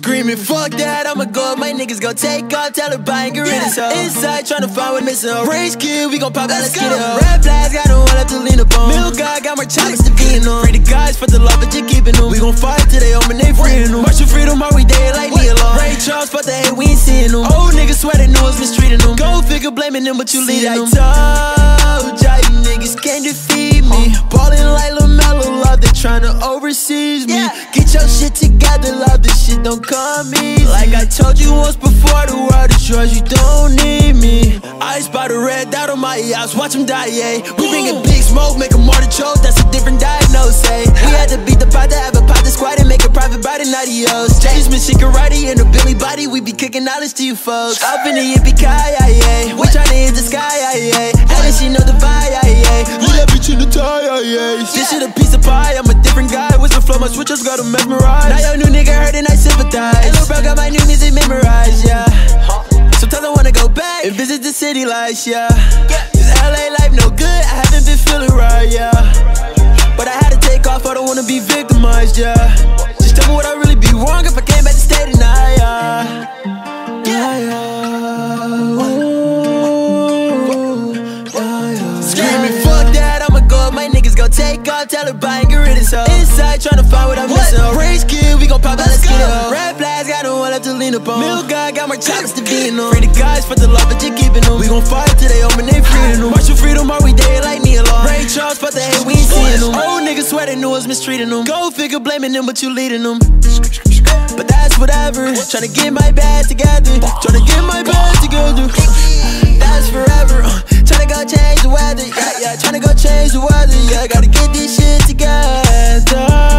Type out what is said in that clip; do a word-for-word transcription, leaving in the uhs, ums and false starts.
Screaming, fuck that, I'ma go. My niggas gon' take off, tell her buy and get rid of so. Inside tryna find what missing. Race kid, we gon' pop out, let's get it. Red flags, got no one left to lean upon. Milk guy, got more chocolates to be in them. Free the guys for the love, but you keeping them. We gon' fight till they open they freeing them. March for freedom, all we day like me alone. Ray Charles, but the hate, we ain't seeing them. Old niggas swear they knew us mistreating them. Go figure blaming them, but you leading them. I told ya, you niggas can't defeat me. Ballin' like LaMelo, love, they tryna overseas me. Get your shit together, love, this shit don't come easy. Like I told you once before, the world is yours, you don't need me. I spot a red dot on my yachts, watch them die, yeah. We bringin' big smoke, make them artichoke, that's a different diagnose, eh. We had to beat the pot to have a pot to squad and make a private body, adios. James been Shikarati in a Billy body, we be kicking knowledge to you folks. Up in the yippee-ki-yay, yeah. We tryna hit the sky, yeah. And then she know the vibe, yeah. Leave that bitch in the tie, yeah. This shit a piece of pie, I'm a different guy. What's the flow, my switchers got them mesmerized. Now your new nigga heard and I sympathize. And little bro got my new music memorized, yeah. Sometimes I wanna go back and visit the city lights, yeah. Cause L A life no good, I haven't been feeling right, yeah. But I had to take off, I don't wanna be victimized, yeah. Just tell me what I really be wrong if I came back to stay tonight, yeah. Yeah, yeah. Screaming, fuck that, I'ma go, my niggas gon' take off, tell her buy and get rid of so. Inside tryna find what I'm missing. Race kid, we gon' pop out, let's get it. Red flags, got no one left to lean upon. Milk guy, got more chocolates to be in them. Free the guys for the love, but you keeping them. We gon' fight till they open they freeing them. March for freedom, all we day like me alone. Ray Charles, but the hate, we ain't seeing them. Old niggas swear they knew us mistreating them. Go figure blaming them, but you leading them. But that's whatever, tryna get my bad together. Tryna get my bad together. That's forever, uh, tryna go change the weather. Yeah, yeah, tryna go change the weather. Yeah, gotta get this shit together.